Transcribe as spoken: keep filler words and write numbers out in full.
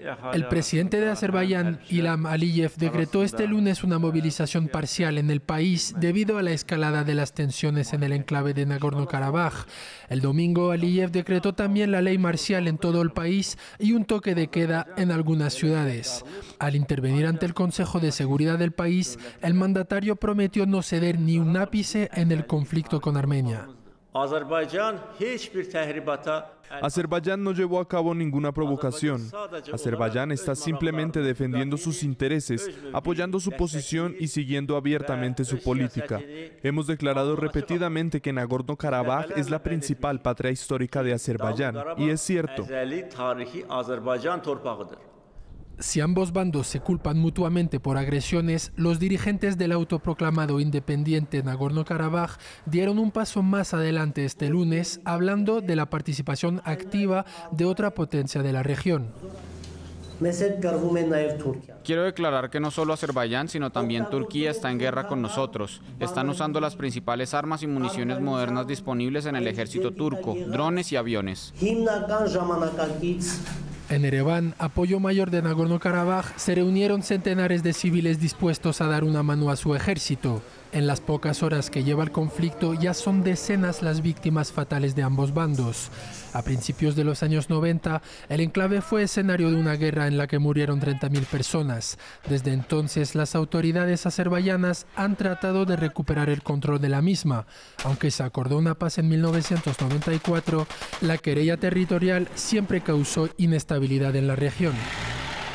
El presidente de Azerbaiyán, Ilham Aliyev, decretó este lunes una movilización parcial en el país debido a la escalada de las tensiones en el enclave de Nagorno-Karabaj. El domingo, Aliyev decretó también la ley marcial en todo el país y un toque de queda en algunas ciudades. Al intervenir ante el Consejo de Seguridad del país, el mandatario prometió no ceder ni un ápice en el conflicto con Armenia. Azerbaiyán no llevó a cabo ninguna provocación. Azerbaiyán está simplemente defendiendo sus intereses, apoyando su posición y siguiendo abiertamente su política. Hemos declarado repetidamente que Nagorno-Karabaj es la principal patria histórica de Azerbaiyán, y es cierto. Si ambos bandos se culpan mutuamente por agresiones, los dirigentes del autoproclamado independiente Nagorno-Karabaj dieron un paso más adelante este lunes, hablando de la participación activa de otra potencia de la región. Quiero declarar que no solo Azerbaiyán, sino también Turquía está en guerra con nosotros. Están usando las principales armas y municiones modernas disponibles en el ejército turco, drones y aviones. En Ereván, apoyo mayor de Nagorno-Karabaj, se reunieron centenares de civiles dispuestos a dar una mano a su ejército. En las pocas horas que lleva el conflicto, ya son decenas las víctimas fatales de ambos bandos. A principios de los años noventa, el enclave fue escenario de una guerra en la que murieron treinta mil personas. Desde entonces, las autoridades azerbaiyanas han tratado de recuperar el control de la misma. Aunque se acordó una paz en mil novecientos noventa y cuatro, la querella territorial siempre causó inestabilidad en la región.